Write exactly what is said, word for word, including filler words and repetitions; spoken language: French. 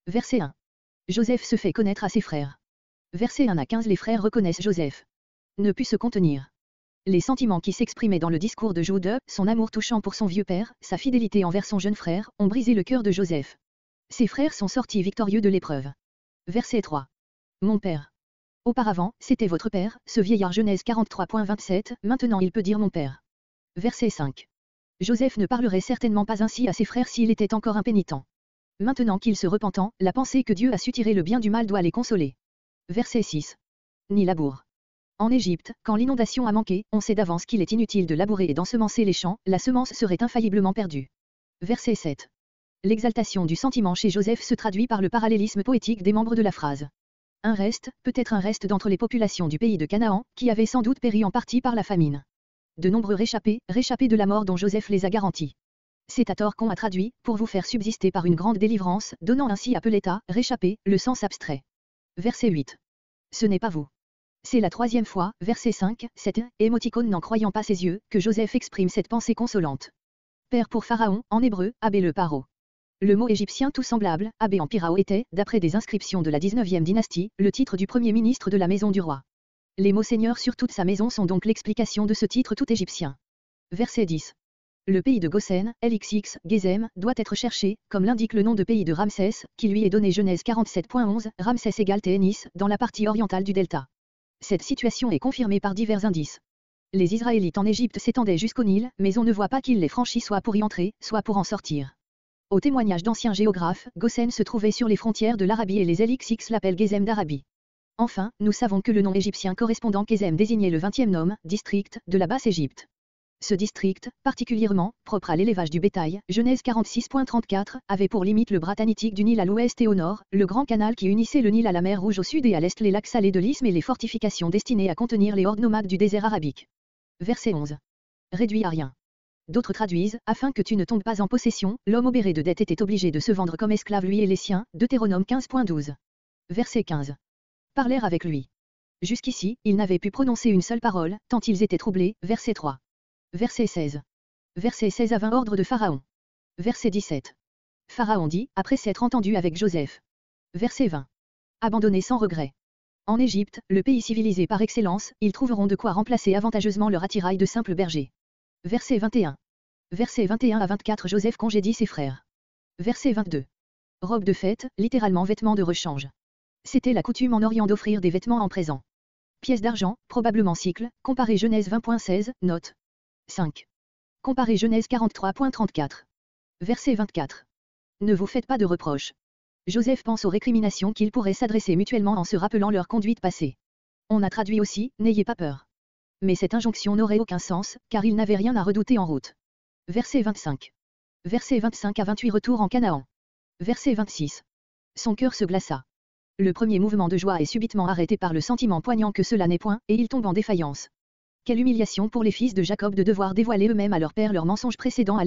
Verset un. Joseph se fait connaître à ses frères. Verset un à quinze. Les frères reconnaissent Joseph. Ne put se contenir. Les sentiments qui s'exprimaient dans le discours de Jude, son amour touchant pour son vieux père, sa fidélité envers son jeune frère, ont brisé le cœur de Joseph. Ses frères sont sortis victorieux de l'épreuve. Verset trois. Mon père. Auparavant, c'était votre père, ce vieillard. Genèse quarante-trois, vingt-sept, maintenant il peut dire mon père. Verset cinq. Joseph ne parlerait certainement pas ainsi à ses frères s'il était encore impénitent. Maintenant qu'il se repentant, la pensée que Dieu a su tirer le bien du mal doit les consoler. Verset six. Ni labour. En Égypte, quand l'inondation a manqué, on sait d'avance qu'il est inutile de labourer et d'ensemencer les champs, la semence serait infailliblement perdue. Verset sept. L'exaltation du sentiment chez Joseph se traduit par le parallélisme poétique des membres de la phrase. Un reste, peut-être un reste d'entre les populations du pays de Canaan, qui avaient sans doute péri en partie par la famine. De nombreux réchappés, réchappés de la mort dont Joseph les a garantis. C'est à tort qu'on a traduit, pour vous faire subsister par une grande délivrance, donnant ainsi à Peleta, réchappé, le sens abstrait. Verset huit. Ce n'est pas vous. C'est la troisième fois, verset cinq, sept, émoticône n'en croyant pas ses yeux, que Joseph exprime cette pensée consolante. Père pour Pharaon, en hébreu, Abé le paro. Le mot égyptien tout semblable, Abé en pirao était, d'après des inscriptions de la dix-neuvième dynastie, le titre du premier ministre de la maison du roi. Les mots seigneur sur toute sa maison sont donc l'explication de ce titre tout égyptien. Verset dix. Le pays de Goshen, L X X, Gézem, doit être cherché, comme l'indique le nom de pays de Ramsès, qui lui est donné. Genèse quarante-sept, onze, Ramsès égale Téhénis, dans la partie orientale du delta. Cette situation est confirmée par divers indices. Les Israélites en Égypte s'étendaient jusqu'au Nil, mais on ne voit pas qu'ils les franchissent soit pour y entrer, soit pour en sortir. Au témoignage d'anciens géographes, Goshen se trouvait sur les frontières de l'Arabie et les L X X l'appellent Gézem d'Arabie. Enfin, nous savons que le nom égyptien correspondant Gézem désignait le vingtième nom, district, de la Basse-Égypte. Ce district, particulièrement, propre à l'élevage du bétail, Genèse quarante-six, trente-quatre, avait pour limite le bras tanitique du Nil à l'ouest et au nord, le grand canal qui unissait le Nil à la mer Rouge au sud et à l'est, les lacs salés de l'isthme et les fortifications destinées à contenir les hordes nomades du désert arabique. Verset onze. Réduit à rien. D'autres traduisent, afin que tu ne tombes pas en possession, l'homme obéré de dette était obligé de se vendre comme esclave lui et les siens, Deutéronome quinze, douze. Verset quinze. Parlèrent avec lui. Jusqu'ici, ils n'avaient pu prononcer une seule parole, tant ils étaient troublés. Verset trois. Verset seize. Verset seize à vingt. Ordre de Pharaon. Verset dix-sept. Pharaon dit, après s'être entendu avec Joseph. Verset vingt. Abandonné sans regret. En Égypte, le pays civilisé par excellence, ils trouveront de quoi remplacer avantageusement leur attirail de simples bergers. Verset vingt et un. Verset vingt et un à vingt-quatre. Joseph congédie ses frères. Verset vingt-deux. Robe de fête, littéralement vêtements de rechange. C'était la coutume en Orient d'offrir des vêtements en présent. Pièces d'argent, probablement cycle, comparé Genèse vingt, seize, note. cinq. Comparé Genèse quarante-trois, trente-quatre. Verset vingt-quatre. Ne vous faites pas de reproches. Joseph pense aux récriminations qu'ils pourraient s'adresser mutuellement en se rappelant leur conduite passée. On a traduit aussi, n'ayez pas peur. Mais cette injonction n'aurait aucun sens, car ils n'avaient rien à redouter en route. Verset vingt-cinq. Verset vingt-cinq à vingt-huit. Retour en Canaan. Verset vingt-six. Son cœur se glaça. Le premier mouvement de joie est subitement arrêté par le sentiment poignant que cela n'est point, et il tombe en défaillance. Quelle humiliation pour les fils de Jacob de devoir dévoiler eux-mêmes à leur père leurs mensonges précédents à